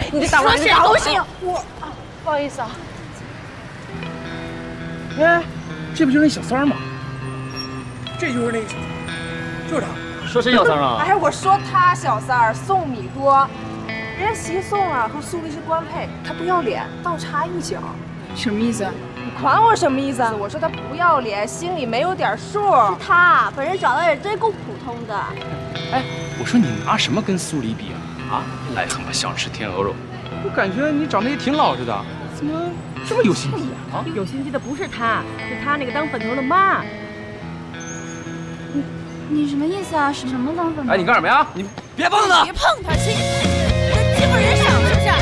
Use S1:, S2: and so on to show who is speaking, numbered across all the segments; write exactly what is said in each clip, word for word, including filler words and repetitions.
S1: 你这大王，你打我！哎呀，我
S2: 不好意思啊。
S3: 哎，这不就是那小三儿吗？这就是那个小三儿，就是他。
S4: 说谁小三啊？
S1: 哎，我说他小三儿宋米多，人家席宋啊和苏黎是官配，他不要脸，倒插一脚。
S2: 什么意思？
S1: 你管我什么意思？我说他不要脸，心里没有点数。
S5: 是他本人长得也真够普通的。
S3: 哎，我说你拿什么跟苏黎比啊？啊，癞蛤蟆想吃天鹅肉。我感觉你长得也挺老实的，怎么这么有心机啊？啊，
S6: 有心机的不是他，是他那个当粉头的妈。
S5: 你你什么意思啊？是什么当粉头？
S3: 哎，你干什么呀？你别碰他！
S2: 别碰他，谁人欺负人少是不是？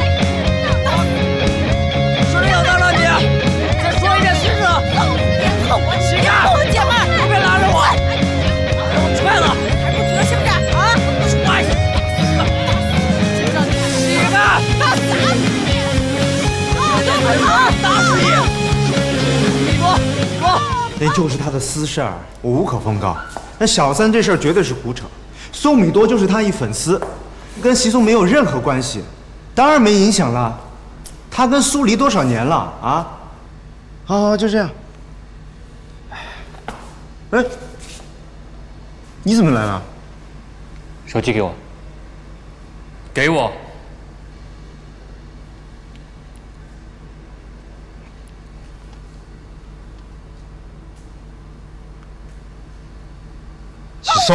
S4: 说谁小三了你？再说一遍试试！
S2: 别碰我，
S4: 起开！
S2: 碰我姐们儿！
S4: 你别拉着我！给我踹了！
S2: 还不服是不是？啊！
S4: 踹！
S2: 知道你
S4: 起开！
S2: 打死你！
S4: 打死你！米多，米多！
S7: 那就是他的私事儿，我无可奉告。那小三这事儿绝对是胡扯，宋米多就是他一粉丝，跟席宋没有任何关系，当然没影响了。他跟苏黎多少年了啊？好好，就这样。哎，你怎么来了？
S4: 手机给我。给我。
S7: 席宋。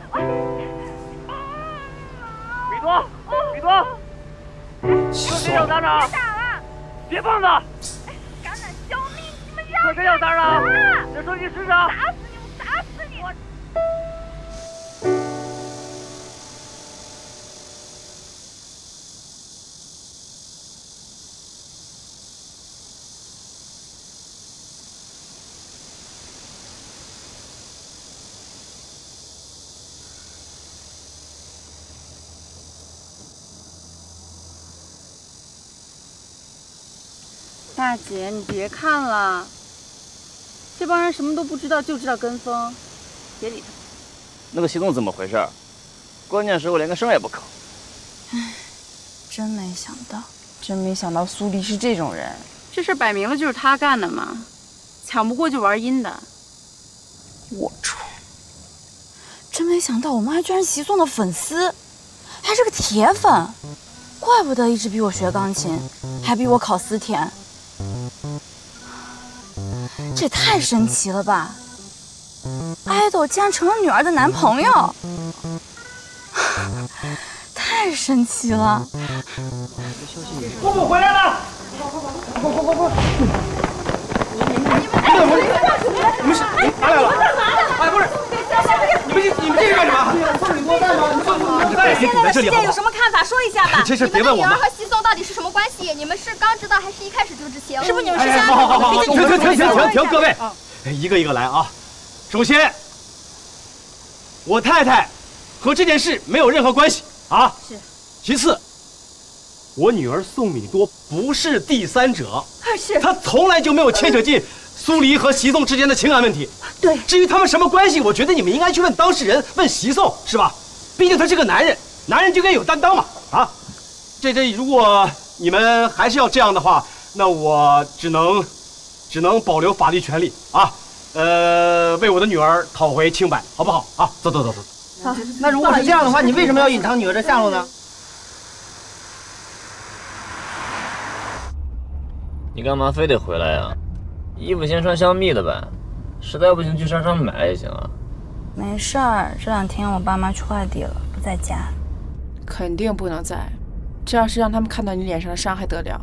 S4: 米多，米多，说谁小三呢？别碰他！
S5: 橄榄救命！你们
S4: 说谁小三呢？这手机试试。
S5: 打死你！我打死你！我。
S6: 大姐，你别看了，这帮人什么都不知道，就知道跟风，别理他。
S4: 那个席栋怎么回事？关键时候连个声也不吭。
S5: 唉，真没想到，真没想到苏黎是这种人。
S6: 这事摆明了就是他干的嘛，抢不过就玩阴的。
S5: 龌龊！真没想到我妈居然席宋的粉丝，还是个铁粉，怪不得一直逼我学钢琴，还逼我考思甜。这也太神奇了吧！爱豆竟然成了女儿的男朋友，太神奇了！
S4: 姑母回来了！
S7: 快快快快！你们是哪来了？哎，不是，你们你们这是干什么？宋米多在吗？你们
S4: 别
S8: 现在的事件有什么看法？说一下吧。
S7: 这事别问我
S8: 你们的女儿和席宋到底是什么关系？你们是刚知道还是一开始就知情？是不是你们是
S7: 哎，好好好好，停停停停停停，各位，一个一个来啊。首先，我太太和这件事没有任何关系啊。
S8: 是。
S7: 其次，我女儿宋米多不是第三者，
S8: 是。
S7: 她从来就没有牵扯进苏黎和席宋之间的情感问题。
S8: 对。
S7: 至于他们什么关系，我觉得你们应该去问当事人，问席宋，是吧？毕竟他是个男人，男人就该有担当嘛。啊，这这，如果你们还是要这样的话，那我只能只能保留法律权利啊，呃，为我的女儿讨回清白，好不好？啊，走走走走。
S9: 好，那如果是这样的话，你为什么要隐藏女儿的下落呢？
S4: 你干嘛非得回来呀？衣服先穿香蜜的呗，实在不行去商场买也行啊。
S5: 没事儿，这两天我爸妈去外地了，不在家。
S2: 肯定不能在，这要是让他们看到你脸上的伤还得了？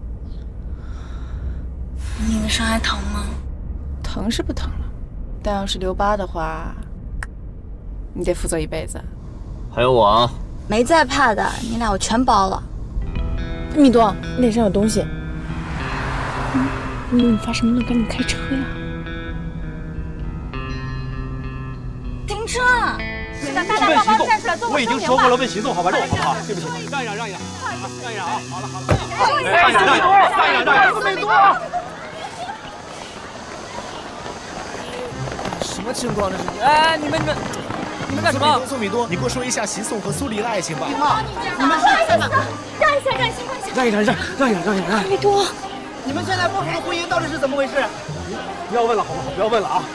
S5: 你的伤还疼吗？
S2: 疼是不疼了，但要是留疤的话，你得负责一辈子。
S4: 还有我啊，
S5: 没在怕的，你俩我全包了。
S1: 米多，你脸上有东西。嗯，你发什么怒？赶紧开车呀！
S5: 停车！
S8: 大大宝宝站出来做
S7: 我已经说过了，问行动，好吧，让我好不好？对不起，让一让，让一让，让一让啊！好了好了，让一让，让一让，让一让，让一让，美多。
S3: 什么情况这是？哎，你们你们你们干什么？
S10: 宋米多，你给我说一下席宋和苏黎的爱情吧。
S8: 你们让一下，让一下，让一下，让一下。
S7: 让一让，让让一让，让一让。
S9: 没多，你们现在爆出的婚姻到底是怎么回事？
S7: 不要问了，好不好？不要问了啊！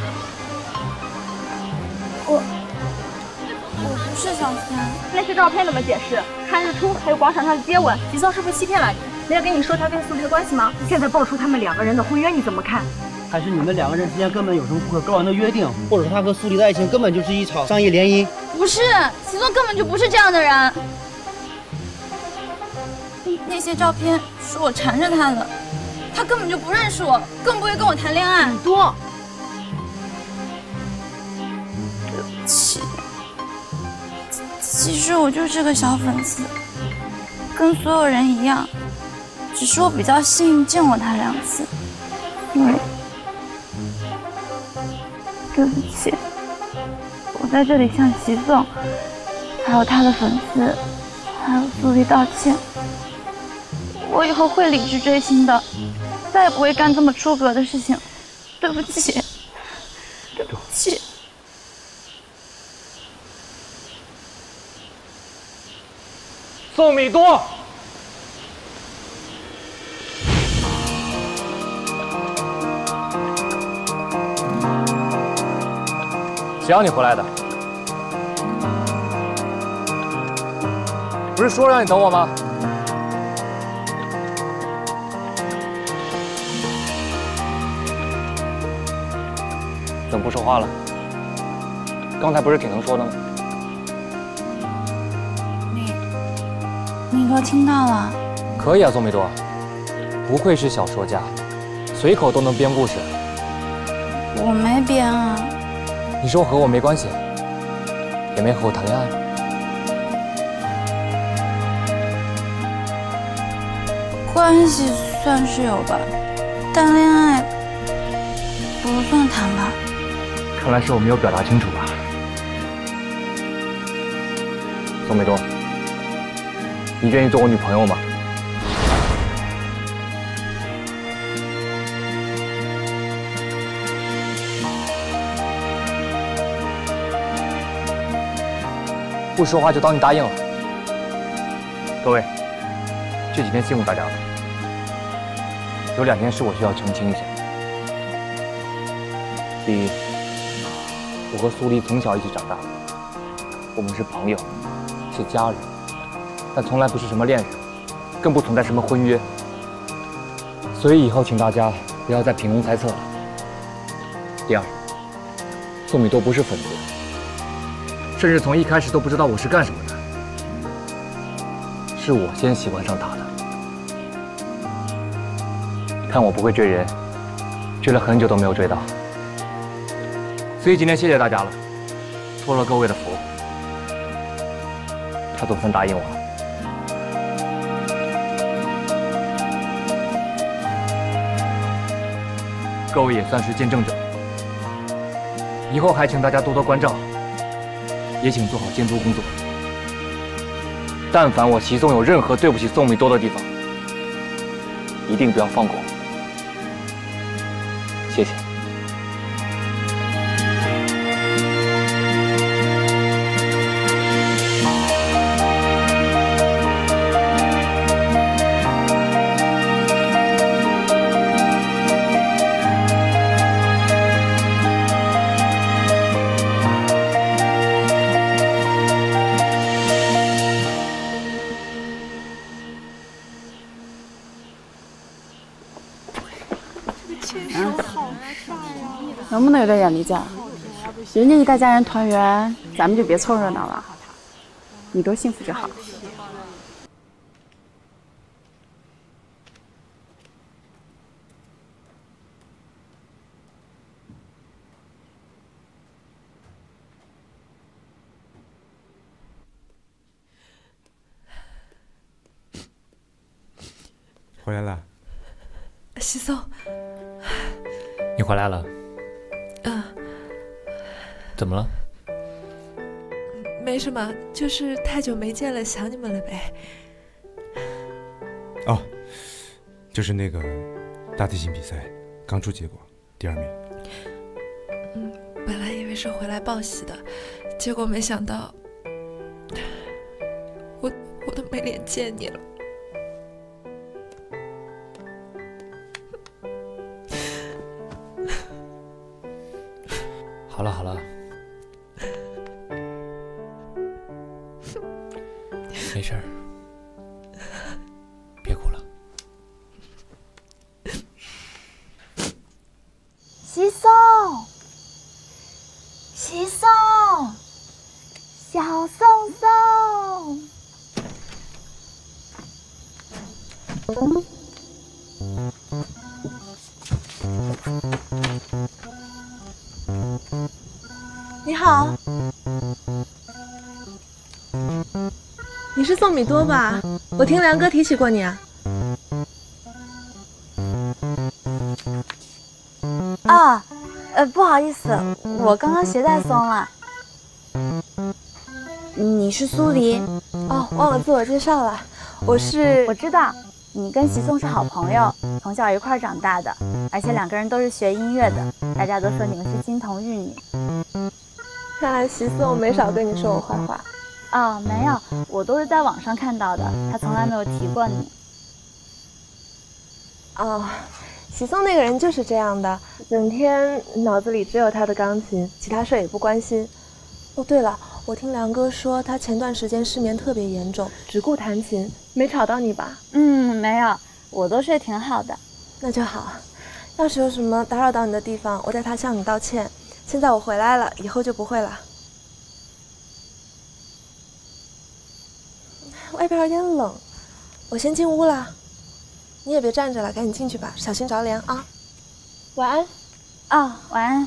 S5: 我我不是小三。
S8: 那些照片怎么解释？看日出，还有广场上的接吻，吉松是不是欺骗了你？没有跟你说他跟苏黎的关系吗？
S1: 现在爆出他们两个人的婚约，你怎么看？
S9: 还是你们两个人之间根本有什么不可告人的约定，或者说他和苏黎的爱情根本就是一场商业联姻？
S5: 不是，吉松根本就不是这样的人。那些照片是我缠着他的，他根本就不认识我，更不会跟我谈恋爱。
S1: 多，
S5: 对不起，其实我就是个小粉丝，跟所有人一样，只是我比较幸运见过他两次，所以对不起，我在这里向齐颂，还有他的粉丝，还有苏黎道歉。我以后会理智追星的，再也不会干这么出格的事情。对不起，对不起。
S3: 宋米多，
S4: 谁让你回来的？不是说让你等我吗？怎么不说话了？刚才不是挺能说的吗？
S5: 你，你都听到了？
S4: 可以啊，宋美多，不愧是小说家，随口都能编故事。
S5: 我没编啊。
S4: 你说和我没关系，也没和我谈恋爱。
S5: 关系算是有吧，但恋爱不算谈吧。
S4: 看来是我没有表达清楚吧。宋美多，你愿意做我女朋友吗？不说话就当你答应了。各位，这几天辛苦大家了。有两件事我需要澄清一下。第一，我和苏黎从小一起长大，我们是朋友，是家人，但从来不是什么恋人，更不存在什么婚约。所以以后请大家不要再凭空猜测了。第二，宋米多不是粉丝，甚至从一开始都不知道我是干什么的，是我先喜欢上他的。看我不会追人，追了很久都没有追到。所以今天谢谢大家了，托了各位的福，他总算答应我了。各位也算是见证者，以后还请大家多多关照，也请做好监督工作。但凡我齐颂有任何对不起宋米多的地方，一定不要放过我。谢谢。
S6: 能不能有点眼力见？人家一大家人团圆，咱们就别凑热闹了。你多幸福就好。
S10: 回来了。
S11: 西松，
S4: 你回来了。
S11: 嗯，
S4: 怎么了？
S11: 没什么，就是太久没见了，想你们了呗。
S10: 哦，就是那个大提琴比赛刚出结果，第二名。
S11: 嗯，本来以为是回来报喜的，结果没想到，我我都没脸见你了。
S4: 好了好了，没事儿，别哭了。
S5: 西宋，西宋，小宋宋。
S8: 你好，你是宋米多吧？我听梁哥提起过你啊。
S5: 啊，呃，不好意思，我刚刚鞋带松了。你是苏黎？
S8: 哦，忘了自我介绍了，我是……
S5: 我知道，你跟习宋是好朋友，从小一块长大的，而且两个人都是学音乐的，大家都说你们是金童玉女。
S8: 看来习宋没少跟你说我坏话。
S5: 哦，没有，我都是在网上看到的，他从来没有提过你。
S8: 哦，习宋那个人就是这样的，整天脑子里只有他的钢琴，其他事也不关心。哦，对了，我听梁哥说他前段时间失眠特别严重，只顾弹琴，没吵到你吧？
S5: 嗯，没有，我都睡挺好的。
S8: 那就好，要是有什么打扰到你的地方，我代他向你道歉。现在我回来了，以后就不会了。外边有点冷，我先进屋了。你也别站着了，赶紧进去吧，小心着凉啊。晚安。
S5: 哦，晚安。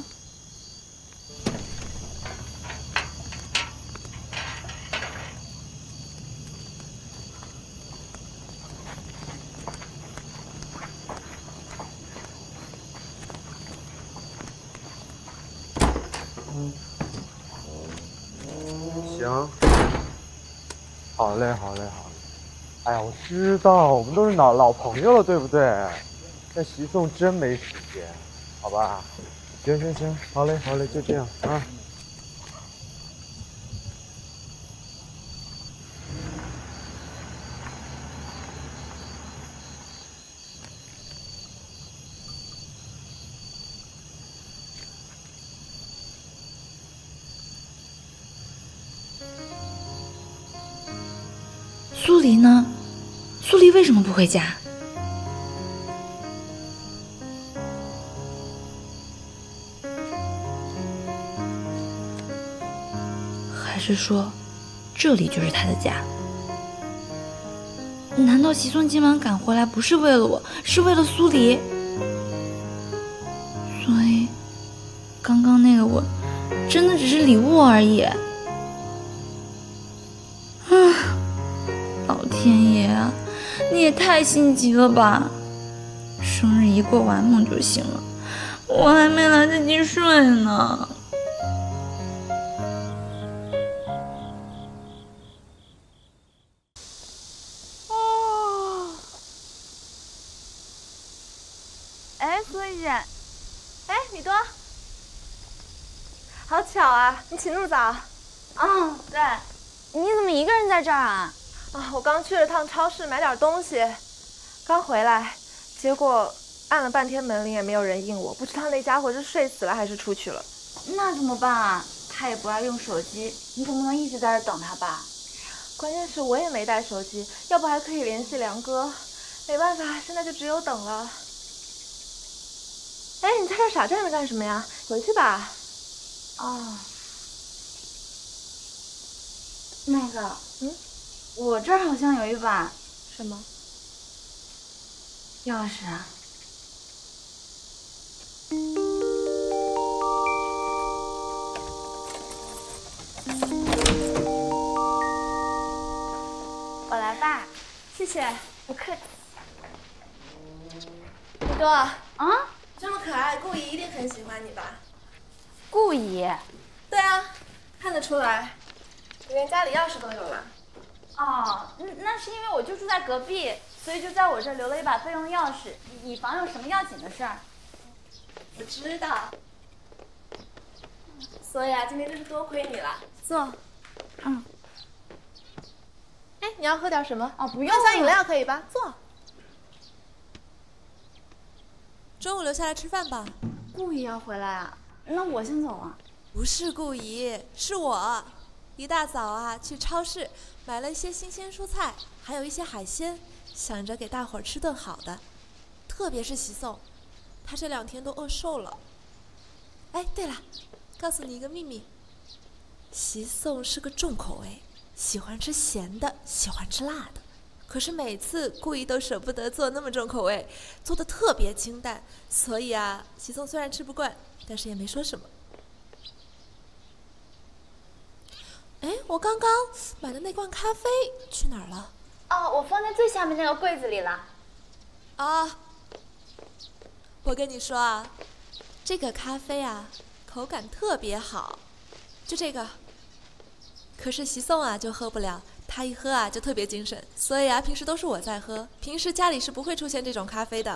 S10: 行，好嘞，好嘞，好嘞。哎呀，我知道，我们都是老老朋友了，对不对？那习宋真没时间，好吧？行行行，好嘞，好嘞，就这样啊。
S5: 苏黎呢？苏黎为什么不回家？还是说，这里就是他的家？难道习宋今晚赶回来不是为了我，是为了苏黎？所以，刚刚那个我，真的只是礼物而已。老天爷啊，你也太心急了吧！生日一过完梦就行了，我还没来得及睡呢。哦，哎，苏怡姐，
S8: 哎，米多，好巧啊，你起那么早？
S5: 嗯，对，你怎么一个人在这儿啊？
S8: 啊，我刚去了趟超市买点东西，刚回来，结果按了半天门铃也没有人应我，不知道那家伙是睡死了还是出去了。
S5: 那怎么办啊？他也不爱用手机，你总不能一直在这等他吧？
S8: 关键是我也没带手机，要不还可以联系梁哥。没办法，现在就只有等了。哎，你在这傻站着干什么呀？回去吧。
S5: 哦，那个，
S8: 嗯，
S5: 我这儿好像有一把
S8: 什么
S5: 钥匙啊？我来吧，
S8: 谢谢，
S5: 不客气。
S8: 米多啊，
S5: 啊，
S8: 这么可爱，顾姨一定很喜欢你吧？
S5: 顾姨？
S8: 对啊，看得出来，你连家里钥匙都有了。
S5: 哦，那是因为我就住在隔壁，所以就在我这留了一把备用钥匙，以防有什么要紧的事儿。
S8: 我知道。所以啊，今天真是多亏你了。坐。
S5: 嗯。
S8: 哎，你要喝点什么？
S5: 哦，不用。
S8: 喝箱饮料可以吧？坐。
S11: 中午留下来吃饭吧。
S5: 顾姨要回来啊？那我先走了。
S11: 不是顾姨，是我。一大早啊，去超市买了一些新鲜蔬菜，还有一些海鲜，想着给大伙儿吃顿好的。特别是喜颂，他这两天都饿瘦了。哎，对了，告诉你一个秘密，喜颂是个重口味，喜欢吃咸的，喜欢吃辣的。可是每次顾姨都舍不得做那么重口味，做的特别清淡，所以啊，喜颂虽然吃不惯，但是也没说什么。哎，我刚刚买的那罐咖啡去哪儿了？
S5: 哦，我放在最下面那个柜子里了。
S11: 啊，我跟你说啊，这个咖啡啊，口感特别好，就这个。可是喜颂啊就喝不了，他一喝啊就特别精神，所以啊平时都是我在喝，平时家里是不会出现这种咖啡的。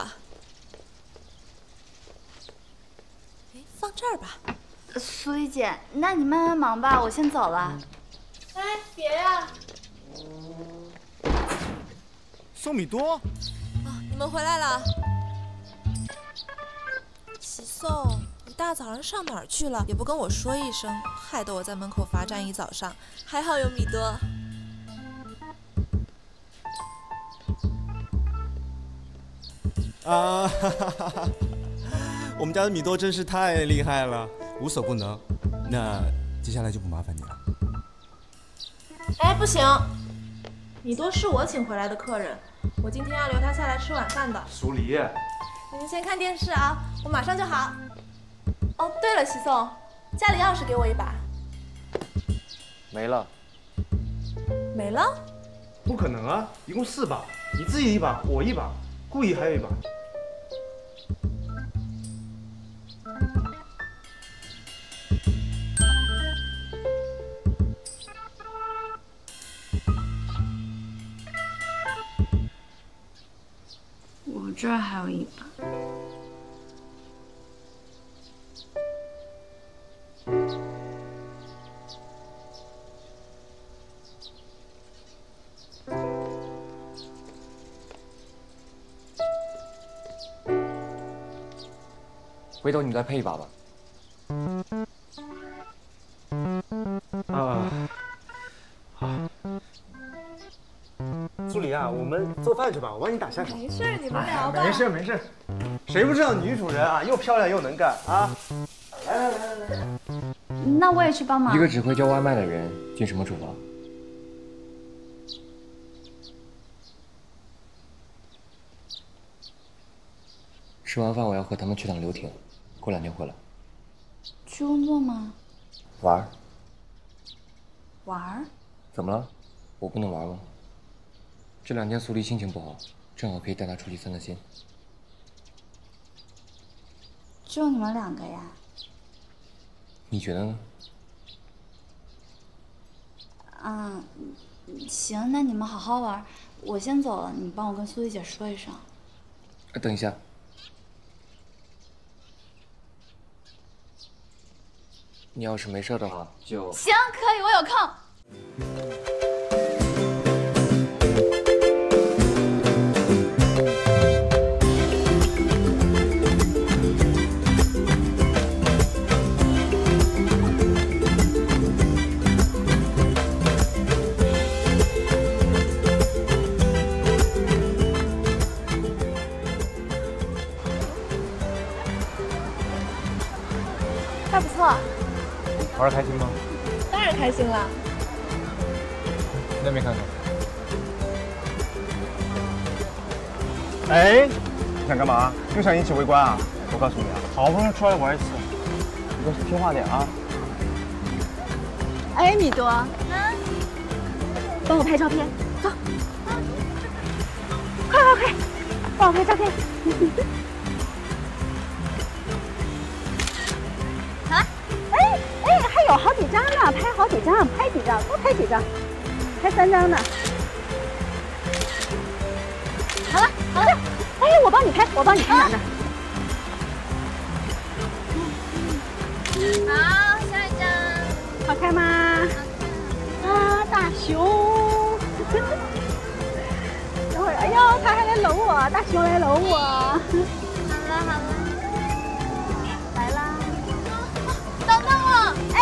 S11: 哎，放这儿吧。
S5: 苏丽姐，那你慢慢忙吧，我先走了。
S11: 哎，别呀！
S10: 宋米多，
S11: 啊，你们回来了。喜颂，你大早上上哪儿去了？也不跟我说一声，害得我在门口罚站一早上。还好有米多。
S12: 啊，哈哈哈哈！我们家的米多真是太厉害了，无所不能。那接下来就不麻烦你了。
S11: 哎，不行，米多是我请回来的客人，我今天要留他下来吃晚饭的。
S10: 苏黎，
S11: 你们先看电视啊，我马上就好。哦，对了，喜颂，家里钥匙给我一把。
S4: 没了。
S11: 没了？
S7: 不可能啊，一共四把，你自己一把，我一把，顾姨还有一把。
S5: 我这儿还有一把。
S4: 回头你再配一把吧。
S7: 啊，好。苏黎啊，我们做饭去吧，我帮你打下手。
S11: 没事，你们聊吧。
S7: 没事没事，谁不知道女主人啊，又漂亮又能干啊！来来来来来，
S5: 那我也去帮忙。
S4: 一个只会叫外卖的人进什么厨房？吃完饭我要和他们去趟流亭，过两天回来。
S5: 去工作吗？
S4: 玩儿。
S5: 玩儿？
S4: 怎么了？我不能玩吗？这两天苏黎心情不好，正好可以带她出去散散心。
S5: 就你们两个呀？
S4: 你觉得呢？
S5: 嗯，行，那你们好好玩，我先走了，你帮我跟苏丽姐说一声。
S4: 等一下。你要是没事的话，就
S5: 行，可以，我有空。
S8: 还不错。
S4: 玩得开心吗？
S8: 当然开心了。
S4: 那边看看。
S10: 哎，你想干嘛？又想引起围观啊？我告诉你啊，好不容易出来玩一次，你都是听话点啊。
S6: 哎，米多，
S5: 嗯，
S6: 帮我拍照片，走，快快快，帮我拍照片。有好几张呢，拍好几张，拍几张，多拍几张，拍三张呢。好了，好了，哎，我帮你拍，我帮你拍哪呢？
S5: 好，下一张。
S6: 好看吗？啊，大熊。等会儿，哎呦，他还来搂我，大熊来搂我。
S5: 好了好了，
S6: 来啦。
S5: 等等我。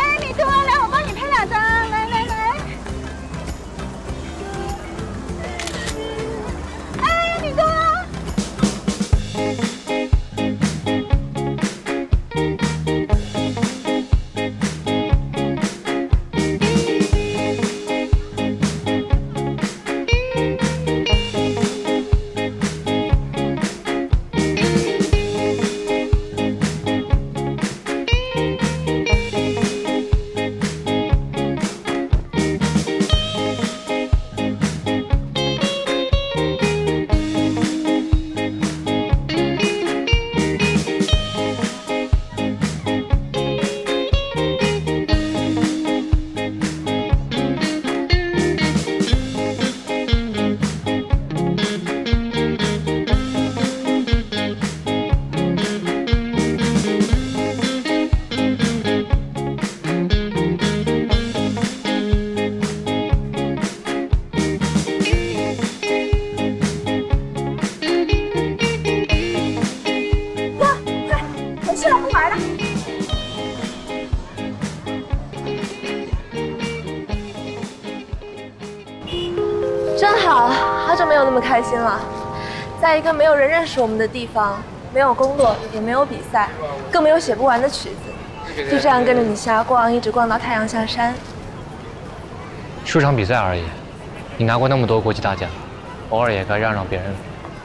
S8: 开心了，在一个没有人认识我们的地方，没有工作，也没有比赛，更没有写不完的曲子，就这样跟着你瞎逛，一直逛到太阳下山。
S4: 输场比赛而已，你拿过那么多国际大奖，偶尔也该让让别人。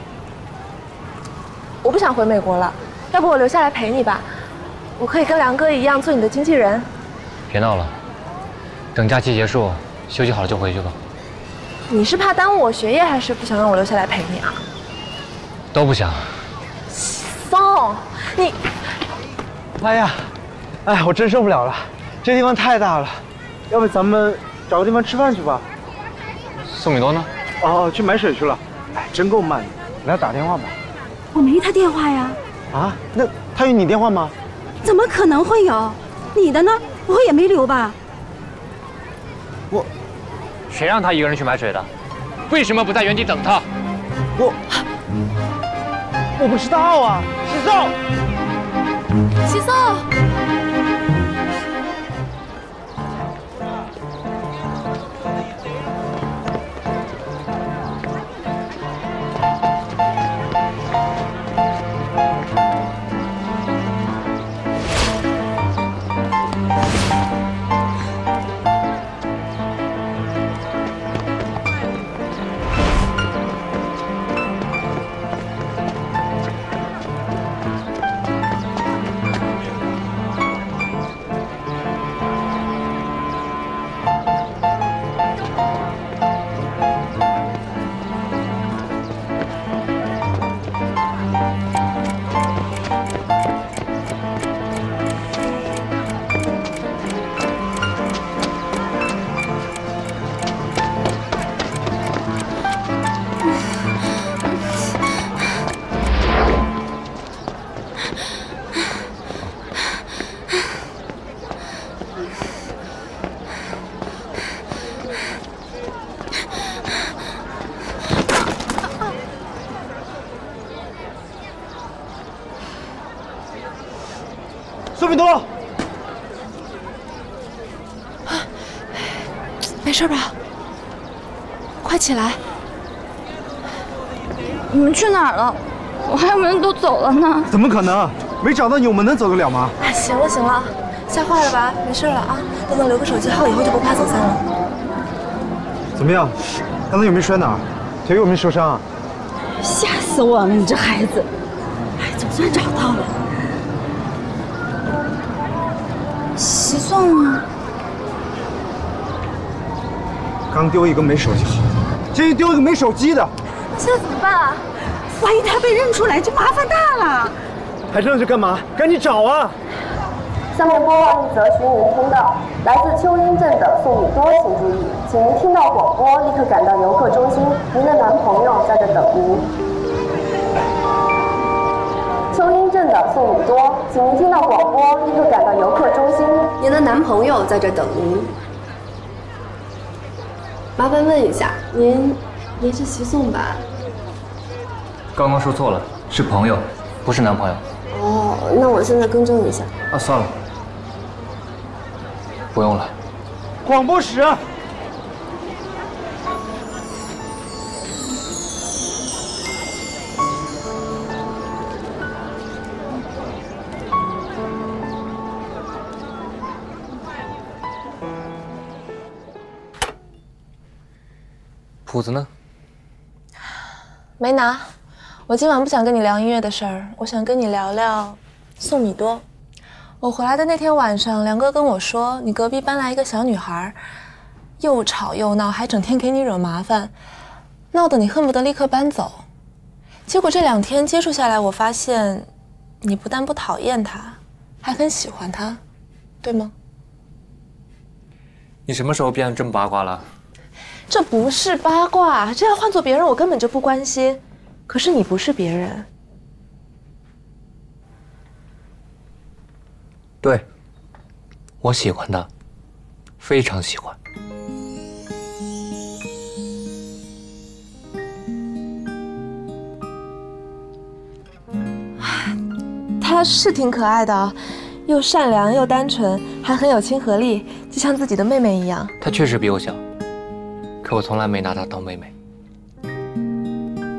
S8: 我不想回美国了，要不我留下来陪你吧？我可以跟梁哥一样做你的经纪人。
S4: 别闹了，等假期结束，休息好了就回去吧。
S8: 你是怕耽误我学业，还是不想让我留下来陪你啊？
S4: 都不想。
S8: 松，你，
S10: 哎呀，哎，我真受不了了，这地方太大了，要不咱们找个地方吃饭去吧？
S4: 宋米多呢？
S10: 哦，去买水去了。哎，真够慢的，给他打电话吧。
S13: 我没他电话呀。
S10: 啊？那他有你电话吗？
S13: 怎么可能会有？你的呢？不会也没留吧？
S10: 我，
S4: 谁让他一个人去买水的？为什么不在原地等他？
S10: 我，我不知道啊，西宋，
S11: 西宋。
S10: 苏米多，
S8: 没事吧？快起来！
S5: 你们去哪儿了？我还以为都走了呢。
S10: 怎么可能？没找到你，我们能走得了吗？
S8: 哎，行了行了，吓坏了吧？没事了啊，等等留个手机号，以后就不怕走散了。
S10: 怎么样？刚才有没有摔哪儿？腿有没有受伤啊？
S13: 吓死我了！你这孩子，哎，总算找到了。
S5: 西宋呢？
S10: 刚丢一个没手机号，这又丢一个没手机的，
S8: 那现在怎么办啊？
S13: 万一他被认出来，就麻烦大了。
S10: 还愣着干嘛？赶紧找啊！
S14: 下面播报一则寻人通道，来自秋英镇的宋米多，请注意，请您听到广播立刻赶到游客中心，您的男朋友在这等您。秋英镇的宋米多，请您听到广播立刻赶到游客中心，您的男朋友在这等您。麻烦问一下，您您是西宋吧？
S4: 刚刚说错了，是朋友，不是男朋友。
S14: 哦，那我现在更正一下。
S4: 啊，算了，不用了。
S10: 广播室。
S4: 谱子呢？
S8: 没拿。我今晚不想跟你聊音乐的事儿，我想跟你聊聊宋米多。我回来的那天晚上，梁哥跟我说，你隔壁搬来一个小女孩，又吵又闹，还整天给你惹麻烦，闹得你恨不得立刻搬走。结果这两天接触下来，我发现你不但不讨厌她，还很喜欢她，对吗？
S4: 你什么时候变得这么八卦了？
S8: 这不是八卦，这要换做别人，我根本就不关心。可是你不是别人。
S4: 对，我喜欢他，非常喜欢。
S8: 他是挺可爱的，又善良又单纯，还很有亲和力，就像自己的妹妹一样。
S4: 他确实比我小，可我从来没拿她当妹妹。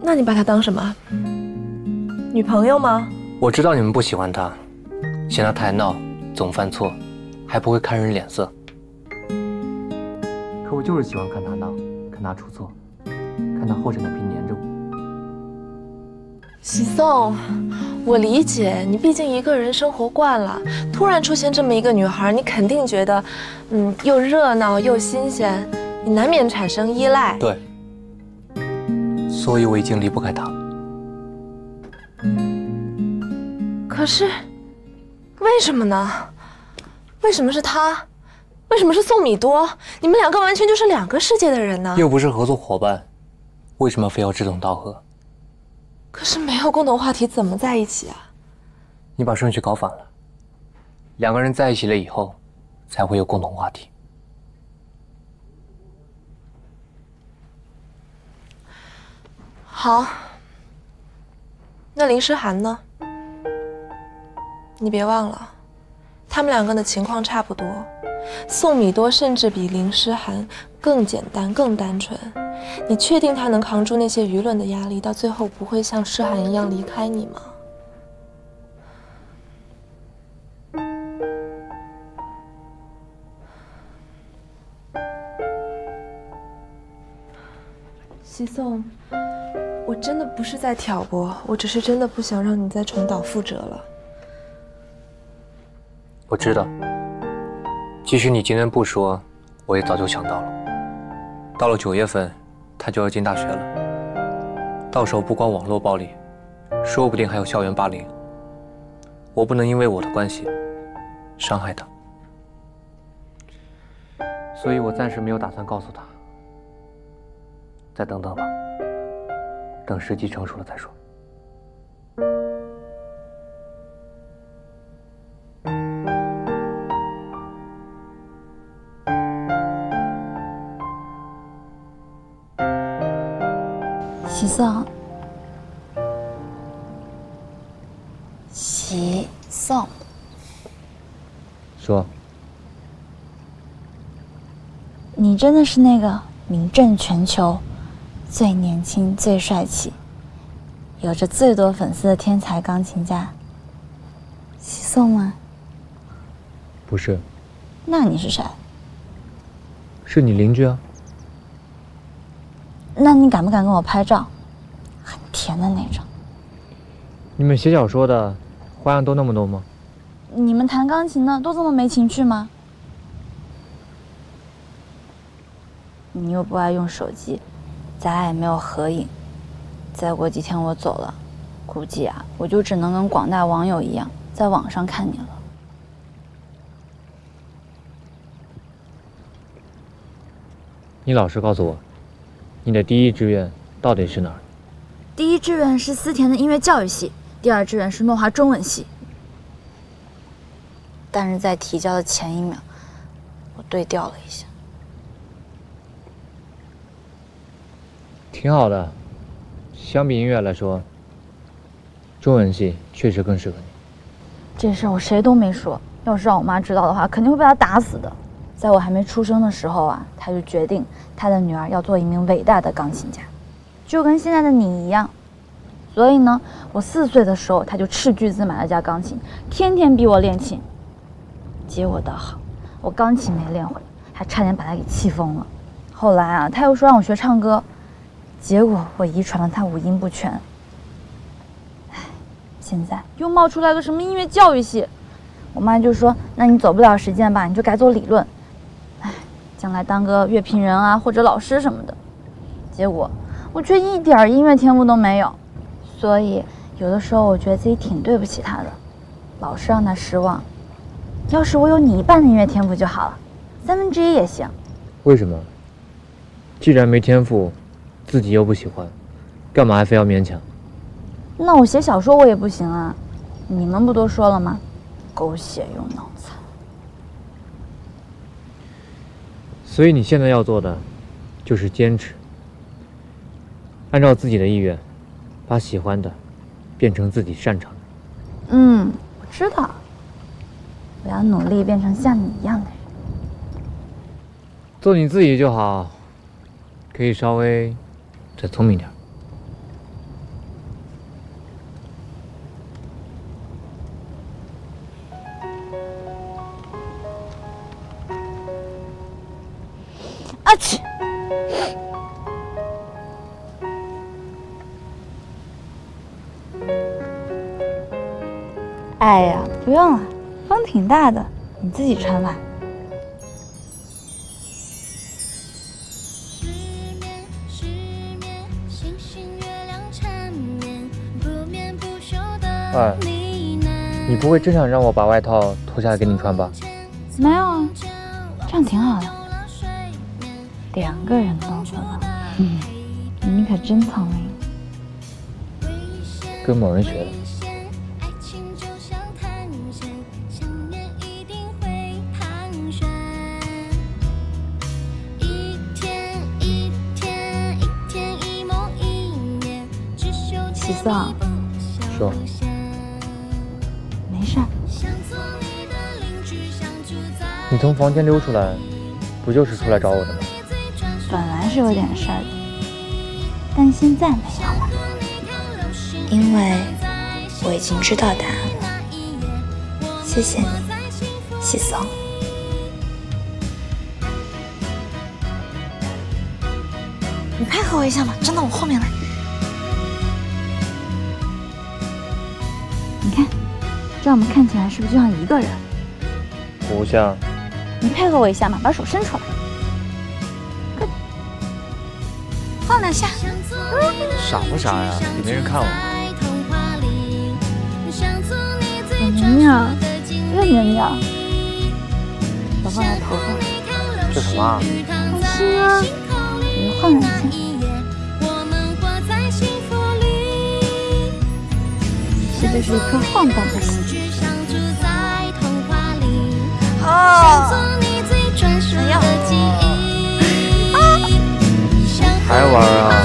S8: 那你把她当什么？女朋友吗？
S4: 我知道你们不喜欢他，嫌他太闹，总犯错，还不会看人脸色。可我就是喜欢看他闹，看他出错，看他厚着脸皮黏着我。
S8: 喜颂，我理解你，毕竟一个人生活惯了，突然出现这么一个女孩，你肯定觉得，嗯，又热闹又新鲜，你难免产生依赖。
S4: 对，所以我已经离不开她。
S8: 可是，为什么呢？为什么是他？为什么是宋米多？你们两个完全就是两个世界的人呢。
S4: 又不是合作伙伴，为什么非要志同道合？
S8: 可是没有共同话题，怎么在一起啊？
S4: 你把顺序搞反了。两个人在一起了以后，才会有共同话题。
S8: 好，那林诗涵呢？你别忘了，他们两个的情况差不多。宋米多甚至比林诗涵更简单、更单纯。你确定他能扛住那些舆论的压力，到最后不会像诗涵一样离开你吗？西颂，我真的不是在挑拨，我只是真的不想让你再重蹈覆辙了。
S4: 我知道，即使你今天不说，我也早就想到了。到了九月份，他就要进大学了，到时候不光网络暴力，说不定还有校园霸凌。我不能因为我的关系伤害他，所以我暂时没有打算告诉他。再等等吧，等时机成熟了再说。
S5: 喜颂，喜颂，
S4: 说，
S5: 你真的是那个名震全球、最年轻、最帅气、有着最多粉丝的天才钢琴家喜颂吗？
S4: 不是。
S5: 那你是谁？
S4: 是你邻居啊。
S5: 那你敢不敢跟我拍照？很甜的那种。
S4: 你们写小说的花样都那么多吗？
S5: 你们弹钢琴的都这么没情趣吗？你又不爱用手机，咱俩也没有合影。再过几天我走了，估计啊，我就只能跟广大网友一样，在网上看你了。
S4: 你老实告诉我，你的第一志愿到底是哪儿？
S5: 第一志愿是思甜的音乐教育系，第二志愿是诺华中文系。但是在提交的前一秒，我对调了一下。
S4: 挺好的，相比音乐来说，中文系确实更适合你。
S5: 这事我谁都没说，要是让我妈知道的话，肯定会被她打死的。在我还没出生的时候啊，她就决定她的女儿要做一名伟大的钢琴家，就跟现在的你一样。所以呢，我四岁的时候，她就斥巨资买了架钢琴，天天逼我练琴。结果倒好，我钢琴没练会，还差点把她给气疯了。后来啊，她又说让我学唱歌，结果我遗传了她五音不全。唉，现在又冒出来个什么音乐教育系，我妈就说：“那你走不了实践吧，你就改走理论。”唉，将来当个乐评人啊，或者老师什么的。结果我却一点音乐天赋都没有，所以有的时候我觉得自己挺对不起她的，老是让她失望。要是我有你一半的音乐天赋就好了，三分之一也行。
S4: 为什么？既然没天赋，自己又不喜欢，干嘛还非要勉强？
S5: 那我写小说我也不行啊，你们不都说了吗？狗血又脑残。
S4: 所以你现在要做的，就是坚持，按照自己的意愿，把喜欢的变成自己擅长的。
S5: 嗯，我知道。我要努力变成像你一样的人。
S4: 做你自己就好，可以稍微再聪明点。
S5: 哎呀，不用了，风挺大的，你自己穿吧。
S4: 哎，你不会真想让我把外套脱下来给你穿吧？
S5: 没有啊，这样挺好的。两个人都做到，嗯，你可真聪明。
S4: 跟某人学的。
S5: 喜送，
S4: 说。
S5: 没事儿。
S4: 你从房间溜出来，不就是出来找我的吗？
S5: 本来是有点事儿的，但现在没有了，因为我已经知道答案了。谢谢你，喜送。你配合我一下嘛，站到我后面来。你看，这样我们看起来是不是就像一个人？
S4: 不像。
S5: 你配合我一下嘛，把手伸出来。晃两下。
S4: 傻不傻呀？也没人看我。
S5: 小娘娘，热娘娘，手放在头上。
S4: 这什么啊？
S5: 开心啊！我晃两下。这就是一颗晃荡的心。哦，哎呀！
S4: 还玩啊？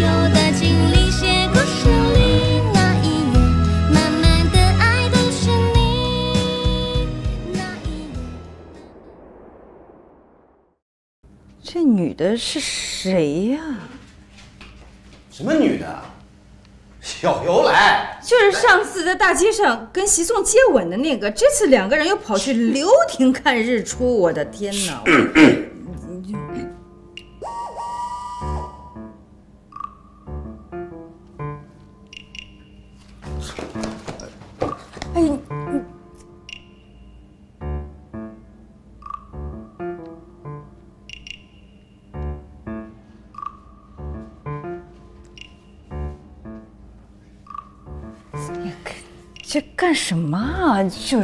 S15: 这女的是谁呀？
S7: 什么女的？小由来，
S15: 就是上次在大街上跟习送接吻的那个，这次两个人又跑去留亭看日出，我的天哪！哎，你这干什么啊？就是，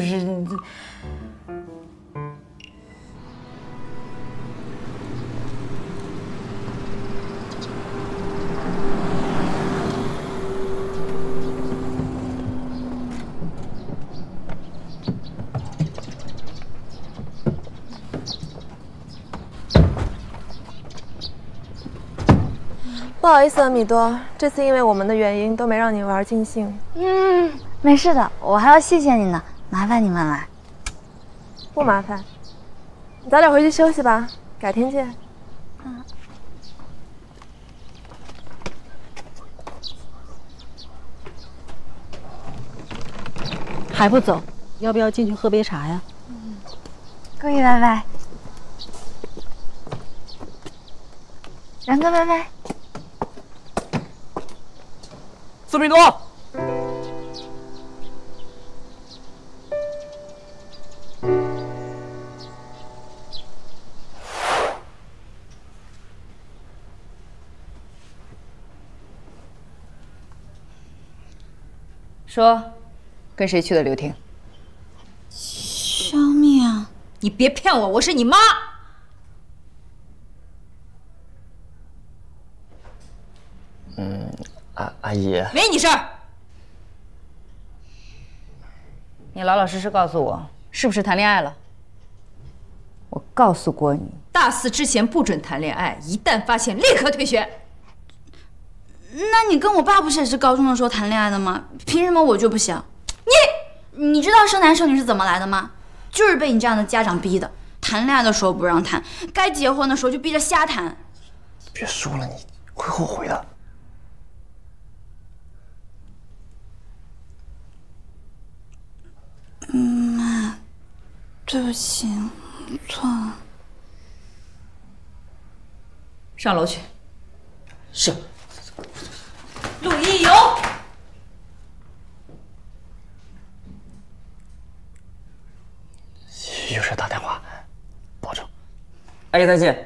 S8: 不好意思啊，米多，这次因为我们的原因都没让你玩尽兴。
S5: 嗯，没事的，我还要谢谢你呢，麻烦你们了。
S8: 不麻烦，你早点回去休息吧，改天见。
S5: 嗯。
S13: 还不走？要不要进去喝杯茶呀？
S5: 嗯，顾姨拜拜，然哥拜拜。
S4: 苏明多，
S15: 说，跟谁去的留亭？
S5: 小米啊！
S15: 你别骗我，我是你妈。
S4: 嗯。阿阿姨，
S15: 没你事儿。你老老实实告诉我，是不是谈恋爱了？我告诉过你，大四之前不准谈恋爱，一旦发现立刻退学。
S5: 那你跟我爸不是也是高中的时候谈恋爱的吗？凭什么我就不行？你你知道生男生女是怎么来的吗？就是被你这样的家长逼的。谈恋爱的时候不让谈，该结婚的时候就逼着瞎谈。
S4: 别说了，你会后悔的。
S5: 妈，对不起，我错了。
S15: 上楼去。
S7: 是。
S15: 陆一游。
S4: 下再见。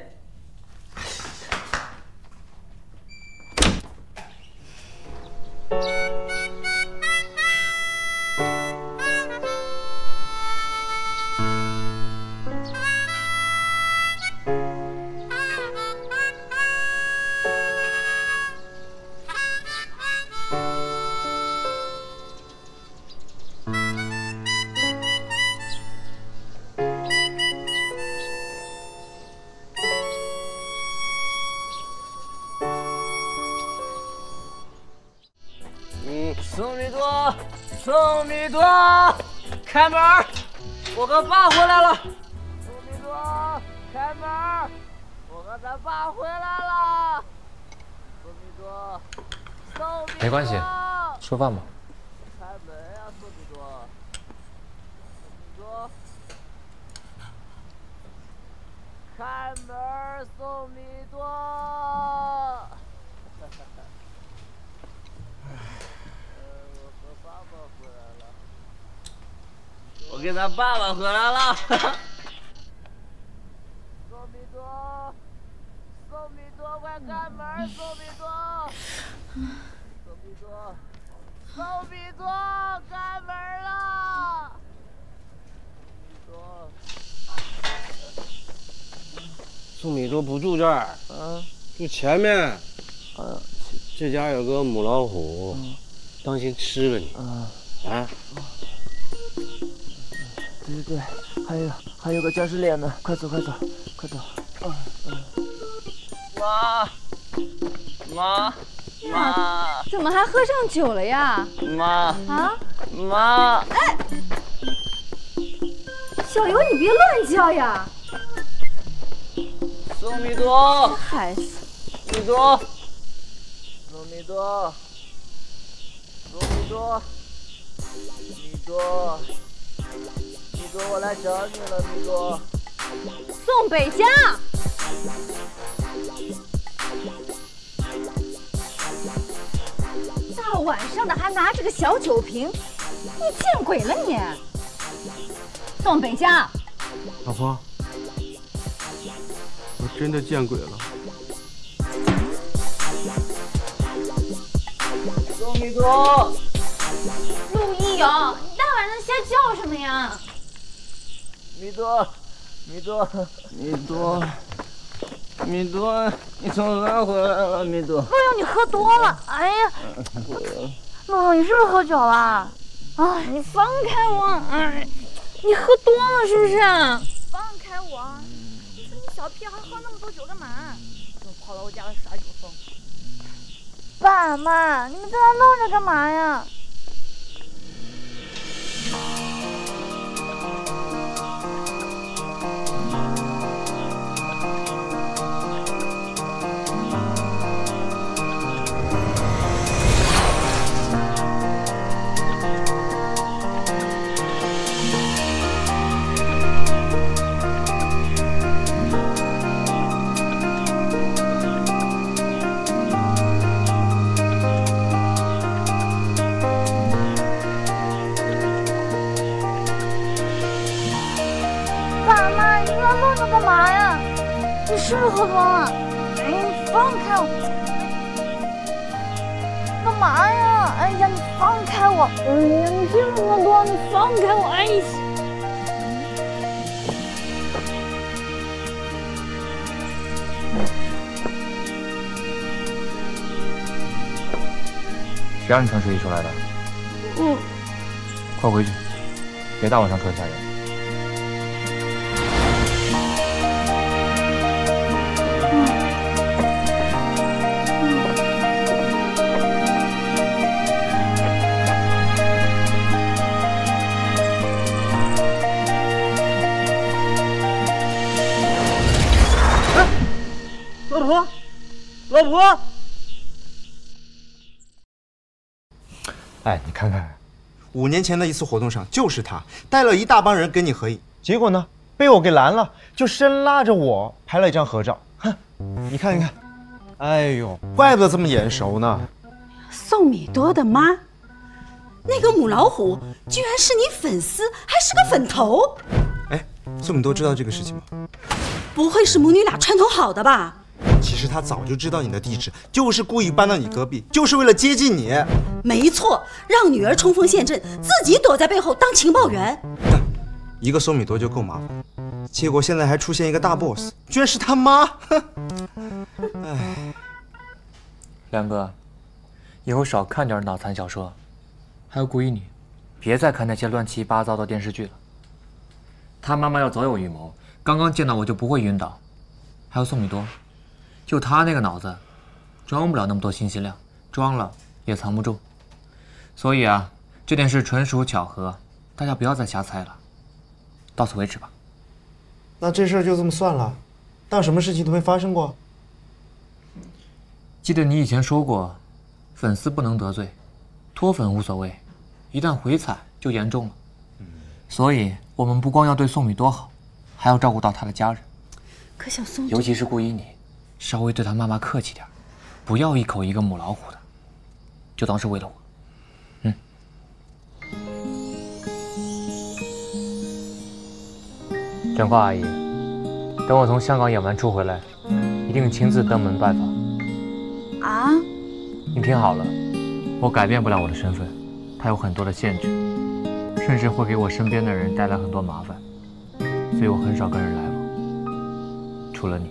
S16: 宋米多，宋米多，开门！我和爸回来了。宋米多，开门！我和咱爸回来了。宋米多，宋米多，
S4: 没关系，吃饭吧。
S16: 开门呀，宋米多！宋米多，开门，宋米多！我跟咱爸爸回来了。宋米多，宋米多，快开门！宋米多，宋米多，宋米多，开门了！
S9: 宋米多不住这儿，
S16: 嗯，
S9: 住前面。嗯，这家有个母老虎，当心吃了你。
S16: 嗯，
S9: 啊。
S16: 对对对，还有还有个僵尸脸呢，快走快走快走！嗯嗯，妈妈妈，
S13: 怎么还喝上酒了呀？
S16: 妈
S13: 啊
S16: 妈！
S13: 哎，小刘，你别乱叫呀！
S16: 宋米多，
S13: 这孩子，
S16: 米多，宋米多，宋米多，米多。米多，我来找你了，米多。
S13: 宋北家，大晚上的还拿着个小酒瓶，你见鬼了你！宋北家，
S7: 老婆，我真的见鬼了。
S16: 宋米多，
S13: 陆一勇，你大晚上瞎叫什么呀？
S16: 米多，米多，米多，米多，你从哪儿回来了？米多，
S13: 陆勇，你喝多了。哎呀，陆勇，你是不是喝酒了？啊，你放开我！哎，你喝多了是不是？放开我！你说你小屁孩喝那么多酒干嘛？怎么跑到我家来耍酒疯？爸妈，你们在那弄着干嘛呀？你是不是喝多了？哎，你放开我！干嘛呀？哎呀，你放开我！哎呀，你就是喝多，你放开我！哎呀！
S4: 谁让你穿睡衣出来的？
S13: 嗯。
S4: 快回去，别大晚上出来吓人。
S9: 老婆，老婆！
S10: 哎，你看看，
S12: 五年前的一次活动上，就是他带了一大帮人跟你合影，
S10: 结果呢，被我给拦了，就生拉着我拍了一张合照。哼，你看一看，哎呦，怪不得这么眼熟呢。
S13: 宋米多的妈，那个母老虎居然是你粉丝，还是个粉头。
S12: 哎，宋米多知道这个事情吗？
S17: 不会是母女俩串通好的吧？
S12: 其实他早就知道你的地址，就是故意搬到你隔壁，就是为了接近你。
S17: 没错，让女儿冲锋陷阵，自己躲在背后当情报员。
S12: 一个松米多就够麻烦，结果现在还出现一个大 boss， 居然是他妈！哎，
S4: 梁哥，以后少看点脑残小说，还有顾依你，别再看那些乱七八糟的电视剧了。他妈妈要早有预谋，刚刚见到我就不会晕倒。还有宋米多，就他那个脑子，装不了那么多信息量，装了也藏不住。所以啊，这件事纯属巧合，大家不要再瞎猜了。到此为止吧。
S12: 那这事儿就这么算了？当什么事情都没发生过？
S4: 记得你以前说过，粉丝不能得罪，脱粉无所谓，一旦回踩就严重了。所以我们不光要对宋米多好，还要照顾到他的家人。
S5: 可小宋，
S4: 尤其是顾依你，稍微对他妈妈客气点，不要一口一个母老虎的，就当是为了我。嗯。真花阿姨，等我从香港演完出回来，一定亲自登门拜访。
S5: 啊？
S4: 你听好了，我改变不了我的身份，它有很多的限制，甚至会给我身边的人带来很多麻烦，所以我很少跟人来往，除了你。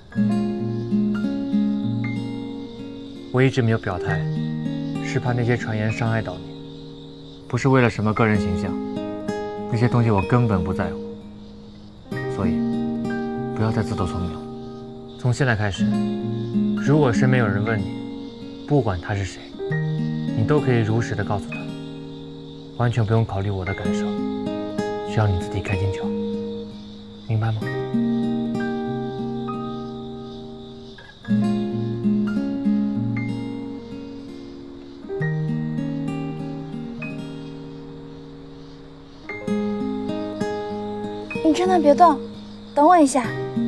S4: 我一直没有表态，是怕那些传言伤害到你，不是为了什么个人形象，那些东西我根本不在乎。所以，不要再自作聪明了。从现在开始，如果身边有人问你，不管他是谁，你都可以如实的告诉他，完全不用考虑我的感受，只要你自己开心就好，明白吗？
S5: 你真的别动，等我一下。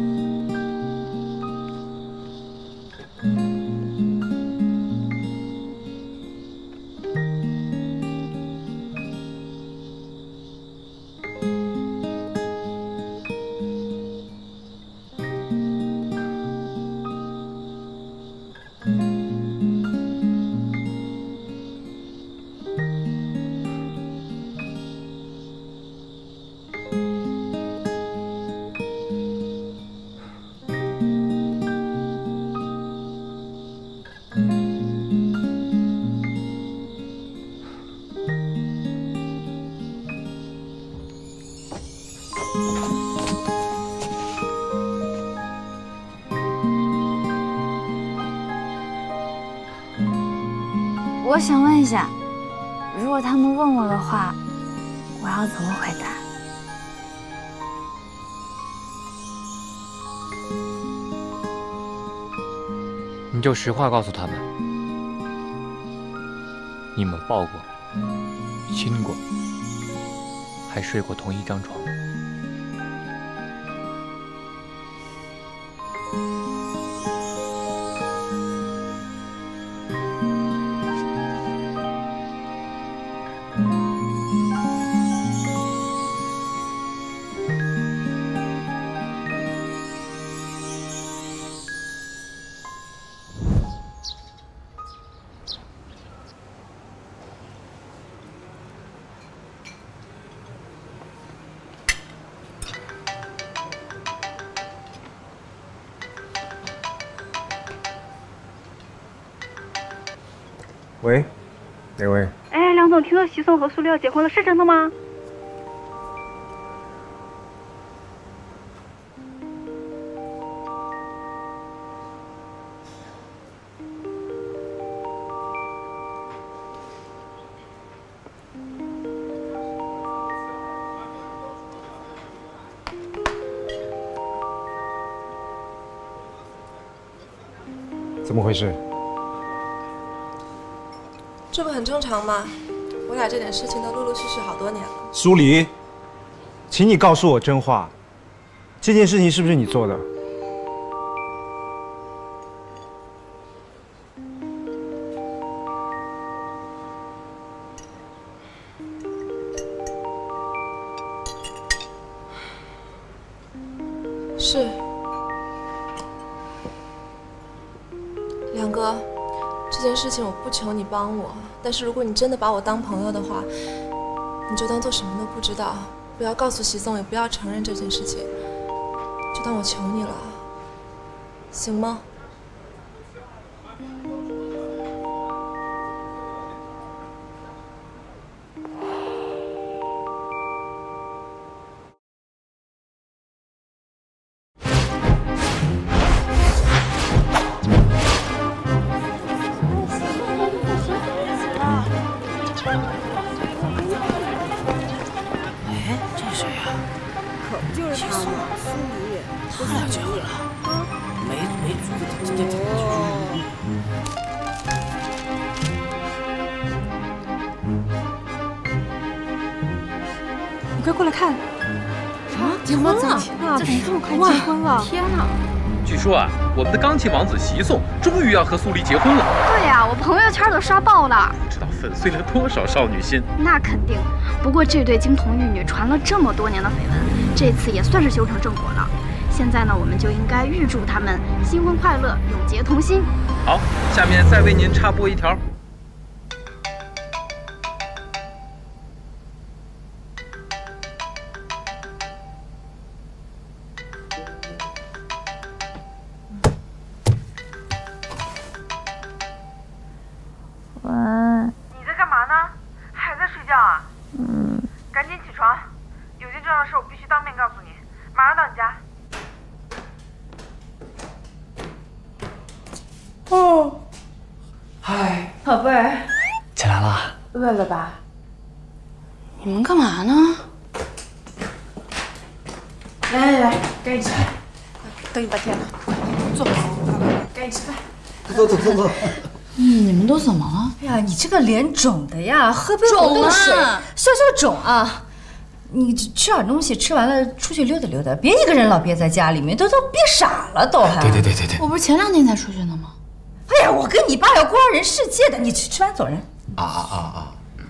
S5: 我想问一下，如果他们问我的话，我要怎么回答？
S4: 你就实话告诉他们，你们抱过、亲过，还睡过同一张床。
S10: 喂，哪位？
S6: 哎，梁总，听说徐颂和苏丽要结婚了，是真的吗？
S10: 怎么回事？
S11: 这不很正常吗？我俩这点事情都陆陆续续好多年了。
S10: 苏黎，请你告诉我真话，这件事情是不是你做的？
S11: 是， 事情我不求你帮我，但是如果你真的把我当朋友的话，你就当做什么都不知道，不要告诉习宋，也不要承认这件事情，就当我求你了，行吗？
S1: 快过来看！
S6: 什么结婚了？
S1: 天哪，怎么这么快结婚了？
S6: 天哪！
S3: 据说啊，我们的钢琴王子习宋终于要和苏黎结婚了。
S6: 对呀、啊，我朋友圈都刷爆了。
S3: 不知道粉碎了多少少女心。
S6: 那肯定。不过这对金童玉女传了这么多年的绯闻，这次也算是修成正果了。现在呢，我们就应该预祝他们新婚快乐，永结同心。
S3: 好，下面再为您插播一条。
S18: 你在干嘛呢？还在睡觉啊？嗯。赶紧起床，有件重要的事我必须当面告诉你，马上到你家。
S2: 哦，嗨，宝贝儿，
S12: 起来了。
S2: 饿了吧？
S5: 你们干嘛呢？
S2: 来来来，赶紧吃饭，等你半天了，坐，赶紧吃饭。
S7: 走走走走。
S5: 嗯，你们都怎么了？
S15: 哎呀，你这个脸肿的呀，喝杯红豆水，消消肿啊！你吃点东西，吃完了出去溜达溜达，别一个人老憋在家里面，都都憋傻了都还。
S12: 对对对对对。
S5: 我不是前两天才出去的吗？
S15: 哎呀，我跟你爸要过二人世界的，你吃吃完走人。
S12: 啊啊啊啊！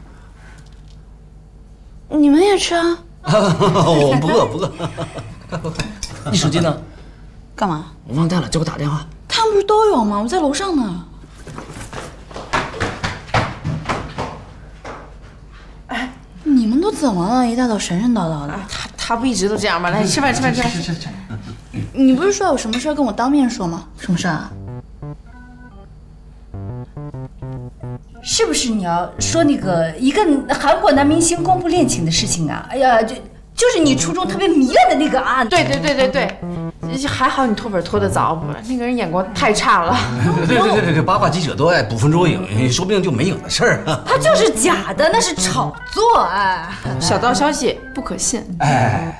S5: 你们也吃啊？
S12: 我不饿不饿。快快快！你手机呢？
S5: 干嘛？
S12: 我忘带了，叫我打电话。
S5: 他们不是都有吗？我在楼上呢。你们都怎么了？一大早神神叨叨的。
S2: 他他不一直都这样吗？来，吃饭吃饭吃饭。
S12: 吃吃吃。
S5: 你不是说有什么事跟我当面说吗？什么事啊？
S15: 是不是你要说那个一个韩国男明星公布恋情的事情啊？哎呀，就就是你初中特别迷恋的那个案。
S2: 对对对对对，还好你脱粉脱得早，那个人眼光太差了。
S12: 对对对对对，八卦记者都爱捕风捉影，说不定就没影的事儿。
S15: 他就是假的，那是炒作哎。
S2: 小道消息不可信。
S12: 哎。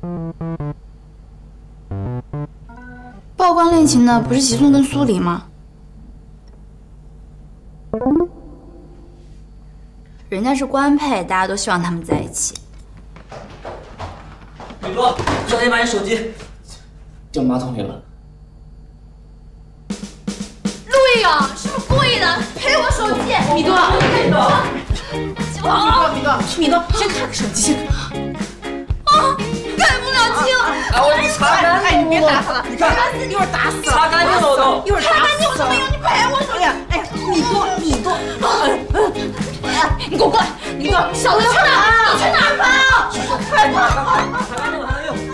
S5: 曝光恋情的不是习宋跟苏黎吗？人家是官配，大家都希望他们在一起。
S16: 米多，小心把你手机掉马桶里了。
S13: 陆毅勇是不是故意的？赔我手机！
S2: 米多，
S13: 米多，
S2: 米多，米多，先看个手机，先看。
S13: 啊，盖不了清。
S16: 哎，我擦干净。
S2: 哎，你别打他了，
S16: 你看，
S2: 一会儿打死了。
S16: 擦干净了我都。
S2: 一会儿擦干净我都没有，你赔我手机。哎呀，米多，米多。
S13: 你给我过来！你给我，小子去哪儿啊？你去哪儿跑？快跑！
S16: 擦干净了还能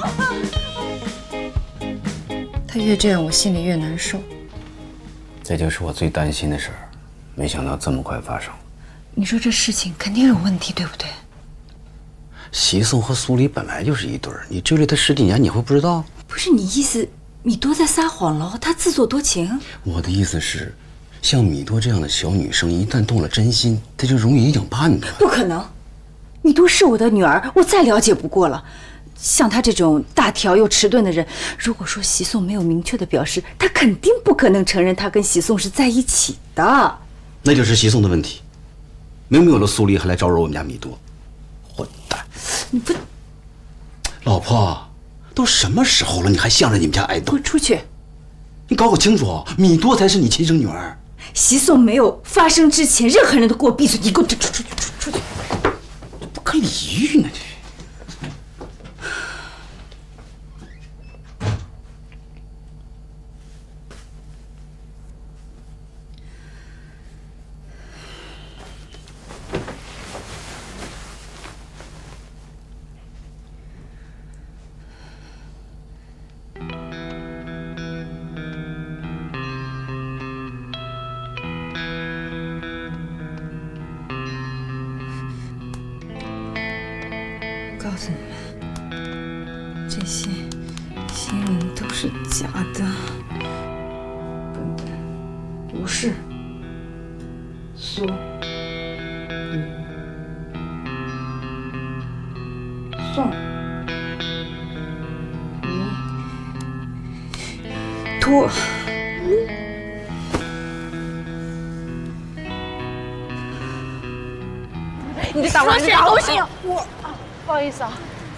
S16: 用。
S15: 他越这样，我心里越难受。
S19: 这就是我最担心的事儿，没想到这么快发生。
S15: 你说这事情肯定有问题，对不对？
S19: 习宋和苏黎本来就是一对儿，你追了他十几年，你会不知道？
S15: 不是你意思，米多在撒谎了？他自作多情？
S19: 我的意思是，像米多这样的小女生，一旦动了真心，她就容易影响判断。
S15: 不可能，米多是我的女儿，我再了解不过了。像他这种大条又迟钝的人，如果说习宋没有明确的表示，他肯定不可能承认他跟习宋是在一起的。
S19: 那就是习宋的问题，明明有了苏黎，还来招惹我们家米多，混蛋！
S15: 你不，
S19: 老婆，都什么时候了，你还向着你们家挨斗？
S15: 给我出去！
S19: 你搞搞清楚，米多才是你亲生女儿。
S15: 习宋没有发生之前，任何人都给我闭嘴！你给我出出出出出去！
S19: 不可理喻呢，这。
S15: 告诉你们，这些新闻都是假的。笨蛋，不是苏黎宋弥多。
S1: 你这大晚上啥东西？我，不好意思啊。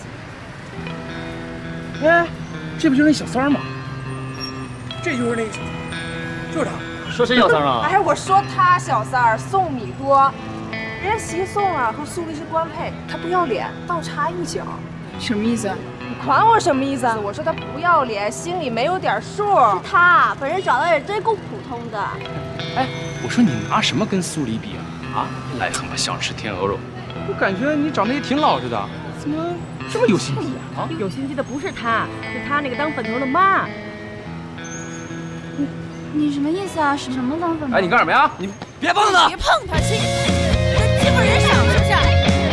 S3: 哎，这不就是那小三儿吗？这就是那个小三儿，就是他。
S4: 说谁小三儿啊？
S1: 哎，我说他小三儿宋米多，人家席宋啊和苏黎是官配，他不要脸，倒插一脚。
S2: 什么意思？
S1: 你管我什么意思？我说他不要脸，心里没有点数。
S5: 是他，本人长得也真够普通的。
S3: 哎，我说你拿什么跟苏黎比啊？啊，癞蛤蟆想吃天鹅肉，我感觉你长得也挺老实的，怎么这么有心机啊？啊，
S18: 有心机的不是他，是他那个当粉头的妈。
S5: 你你什么意思啊？是什么当粉头？
S3: 哎，你干什么呀？你别碰他！
S5: 别碰他，欺欺负人少是不是？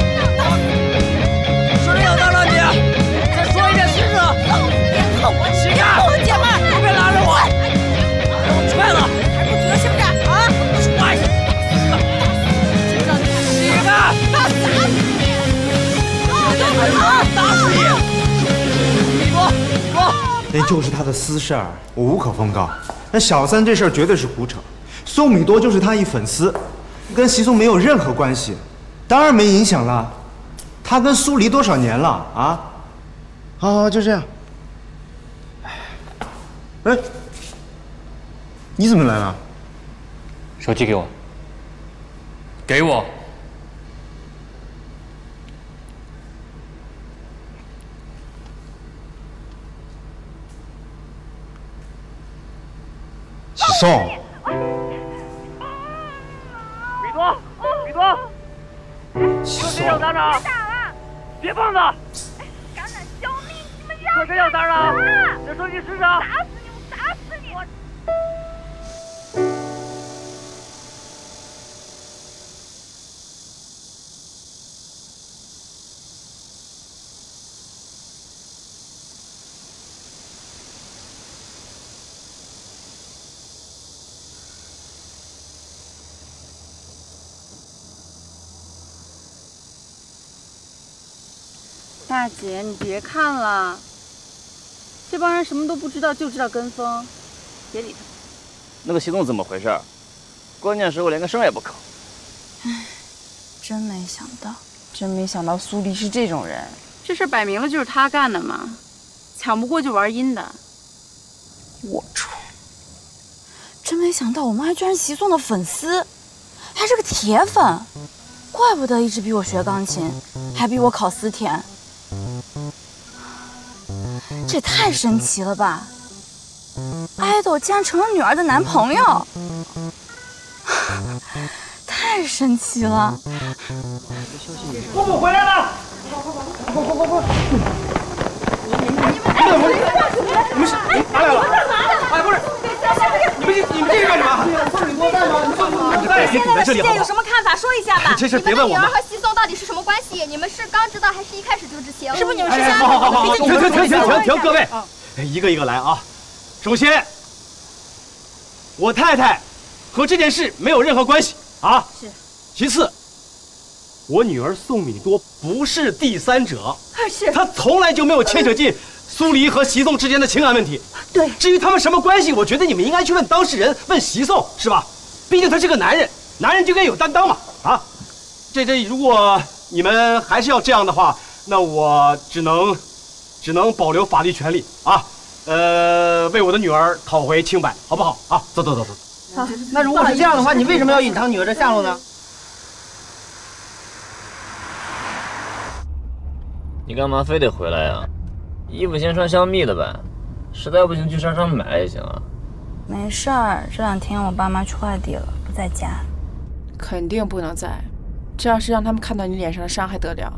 S16: 说谁小三了你？再说一遍试试！
S5: 别碰我，
S16: 起开！
S5: 姐妹儿，
S16: 别拉着我！给我踹了！
S5: 还不觉是不是？啊！
S16: 踹！
S5: 打死你！
S16: 打死你！米多，米多，
S10: 那就是他的私事儿，我无可奉告。那小三这事儿绝对是胡扯，宋米多就是他一粉丝，跟席宋没有任何关系，当然没影响了。他跟苏黎多少年了啊？好好，就这样。哎，你怎么来了？
S4: 手机给我。给我。
S10: 席宋。
S16: 米多，米多，
S10: 席
S16: 说谁小三呢？别碰他！
S13: 敢敢消灭你们
S16: 说谁小三啊？这手机试试。
S13: 打死你！我打死你！我。
S2: 大姐，你别看了，这帮人什么都不知道，就知道跟风，别理他。
S20: 那个席宋怎么回事？关键时候连个声也不吭。
S5: 唉，真没想到，
S2: 真没想到苏黎是这种人。这事摆明了就是他干的嘛，抢不过就玩阴的。
S5: 龌龊！真没想到我妈居然席宋的粉丝，还是个铁粉，怪不得一直逼我学钢琴，还逼我考私田。这也太神奇了吧！爱豆竟然成了女儿的男朋友，太神奇了！
S7: 姑母回来了！快快快快！你们你们是哪来了？哎，不是，你们你们这是干什么？送礼多带吗？你送礼多带也堵在这里好不好？
S21: 有什么看法说一下吧。
S7: 这事别问我们。
S21: 你们的女儿和席宋到底是什么关系？你们是刚知道还是一开始就知情？是不是你们是
S7: 相爱？好好好好，停停停停停停！各位，一个一个来啊。首先，我太太和这件事没有任何关系啊。
S21: 是。
S7: 其次，我女儿宋米多不是第三者，
S21: 是
S7: 她从来就没有牵扯进苏黎和席宋之间的情感问题。
S21: 对。
S7: 至于他们什么关系，我觉得你们应该去问当事人，问席宋，是吧？毕竟他是个男人，男人就该有担当嘛。啊，这这，如果你们还是要这样的话，那我只能，只能保留法律权利啊。呃，为我的女儿讨回清白，好不好？啊，走走走走。
S9: 好，那如果是这样的话，你为什么要隐藏女儿的下落呢？
S20: 你干嘛非得回来呀？衣服先穿香蜜的呗，实在不行去商场买也行啊。
S5: 没事儿，这两天我爸妈去外地了，不在家。
S2: 肯定不能在，这要是让他们看到你脸上的伤还得了？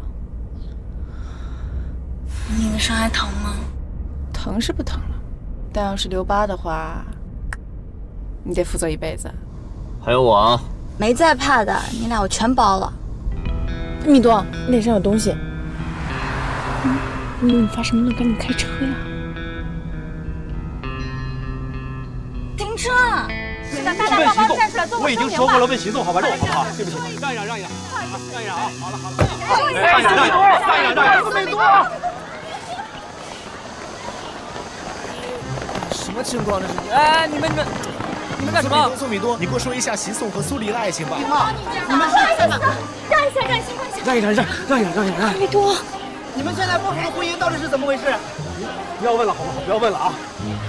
S5: 你的伤还疼吗？
S2: 疼是不疼了，但要是留疤的话，你得负责一辈子。
S20: 还有我啊，
S5: 没在怕的，你俩我全包了。
S1: 米多，你脸上有东西。
S15: 你发什么愣？赶紧开车呀！
S5: 停车！
S7: 现在大大方方站出来做我已经说过了，问行动，好吧，让我好不好？对不起，让一让，让一让，让一让啊！好了好了，让一让，让一让，让一让，让一让，美多。
S12: 什么情况这是？
S16: 哎，你们你们你们干什么？
S12: 宋米多，你给我说一下习宋和苏黎的爱情吧。
S13: 你们让一下，让一下，让一下，
S7: 让一让，让让一让，让一让。
S15: 米多，
S9: 你们现在不同的婚姻到底是怎么回事？
S7: 不要问了，好不好？不要问了啊！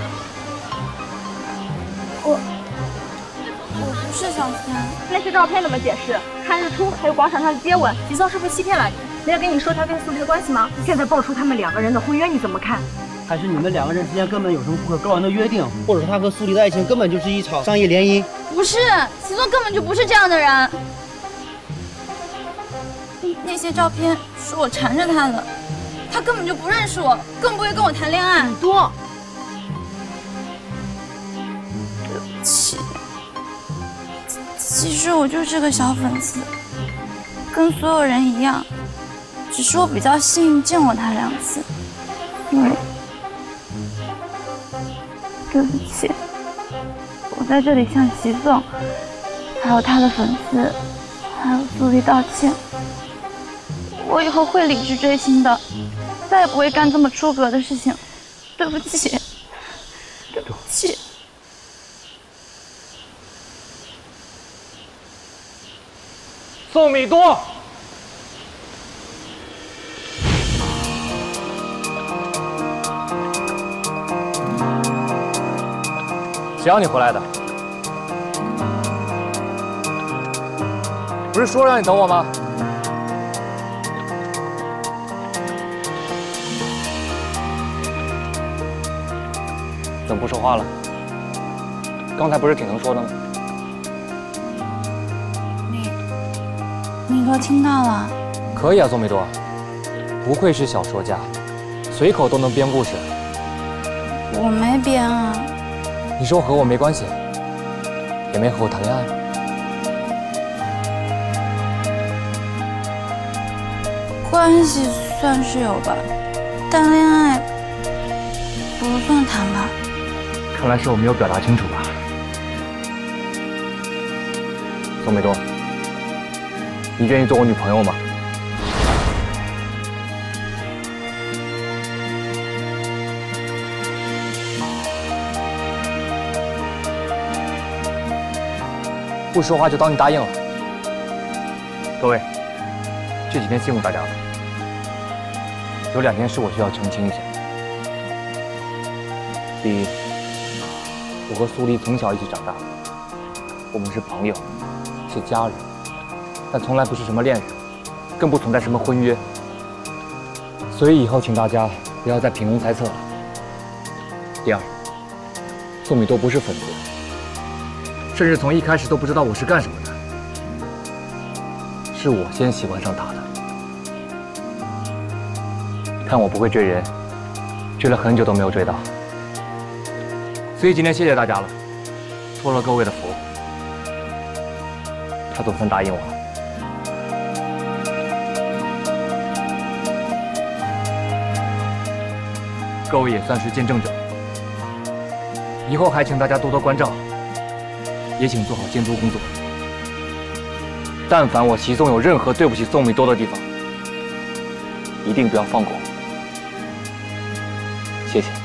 S5: 我我不是小三。
S21: 那些照片怎么解释？看日出，还有广场上的接吻，吉松是不是欺骗了你？没有跟你说他跟苏黎的关系吗？
S14: 现在爆出他们两个人的婚约，你怎么看？
S9: 还是你们两个人之间根本有什么不可告人的约定，或者说他和苏黎的爱情根本就是一场商业联姻？
S5: 不是，吉松根本就不是这样的人。那些照片是我缠着他的，他根本就不认识我，更不会跟我谈恋爱。
S14: 米多，
S5: 对不起，其实我就是个小粉丝，跟所有人一样，只是我比较幸运见过他两次，所以对不起，我在这里向习宋，还有他的粉丝，还有苏黎道歉。我以后会理智追星的，再也不会干这么出格的事情。对不起，对不起。
S4: 宋米多，谁让你回来的？不是说让你等我吗？怎么不说话了？刚才不是挺能说的吗？
S5: 你，你都听到了？
S4: 可以啊，宋米多，不愧是小说家，随口都能编故事。
S5: 我没编啊。
S4: 你说和我没关系，也没和我谈恋爱。
S5: 关系算是有吧，但恋爱不算谈吧。
S4: 看来是我没有表达清楚吧，宋美多，你愿意做我女朋友吗？不说话就当你答应了。各位，这几天辛苦大家了，有两件事我需要澄清一下。第一，我和苏黎从小一起长大，我们是朋友，是家人，但从来不是什么恋人，更不存在什么婚约。所以以后请大家不要再凭空猜测了。第二，宋米多不是粉丝，甚至从一开始都不知道我是干什么的，是我先喜欢上他的。看我不会追人，追了很久都没有追到。所以今天谢谢大家了，托了各位的福，他总算答应我了。各位也算是见证者，以后还请大家多多关照，也请做好监督工作。但凡我习宋有任何对不起宋米多的地方，一定不要放过我。谢谢。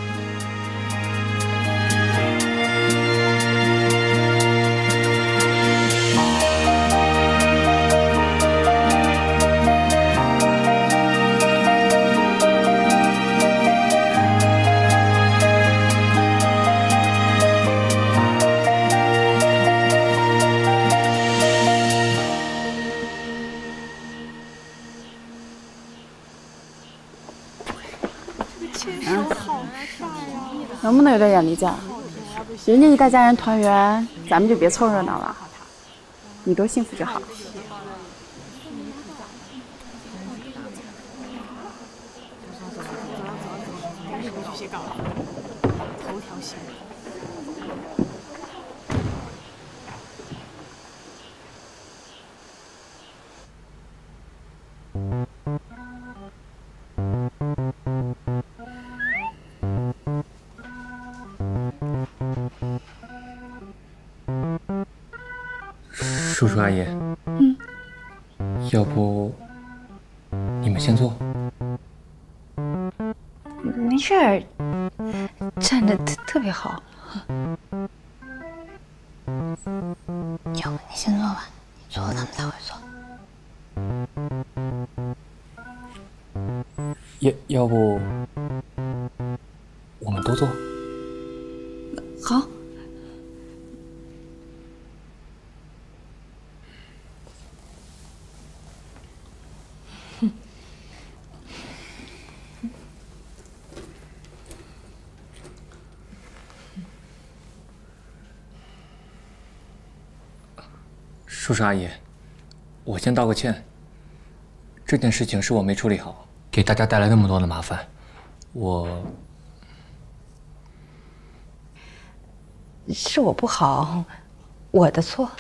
S2: 能不能有点眼力劲儿？人家一大家人团圆，咱们就别凑热闹了。你多幸福就好。
S4: 叔叔阿姨，
S2: 嗯，
S4: 要不你们先坐。
S15: 没事儿，站着特特别好。
S5: 要不你先坐吧，你坐他们才会坐。
S4: 要要不我们都坐？
S15: 好。
S4: 叔叔阿姨，我先道个歉。这件事情是我没处理好，给大家带来那么多的麻烦，我
S15: 是我不好，我的错。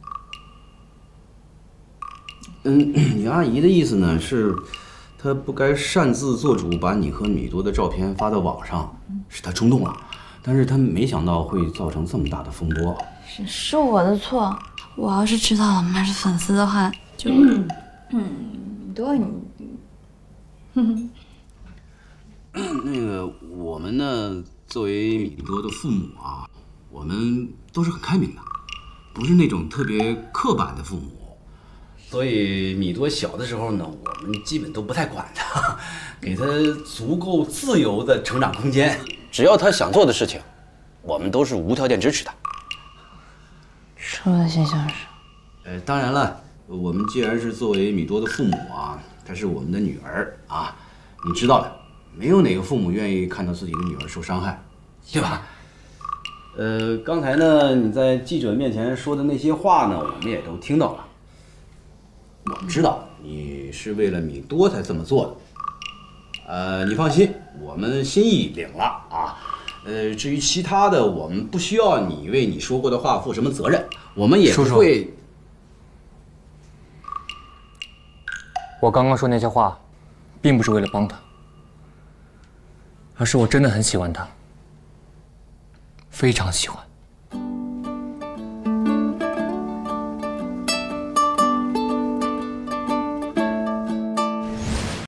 S19: 嗯，你阿姨的意思呢是，她不该擅自做主把你和米多的照片发到网上，是她冲动了，但是她没想到会造成这么大的风波。
S5: 是是我的错。我要是知道老妈是粉丝的话，就嗯
S15: 嗯，对你，
S19: 嗯，那个我们呢，作为米多的父母啊，我们都是很开明的，不是那种特别刻板的父母。所以米多小的时候呢，我们基本都不太管他，给他足够自由的成长空间。只要他想做的事情，我们都是无条件支持的。
S5: 说的就像是。
S19: 呃，当然了，我们既然是作为米多的父母啊，她是我们的女儿啊，你知道的，没有哪个父母愿意看到自己的女儿受伤害，对吧？呃，刚才呢，你在记者面前说的那些话呢，我们也都听到了。我们知道你是为了米多才这么做的，呃，你放心，我们心意领了啊。呃，至于其他的，我们不需要你为你说过的话负什么责任，我们也不会。叔叔，
S4: 我刚刚说那些话，并不是为了帮他，而是我真的很喜欢他，非常喜欢。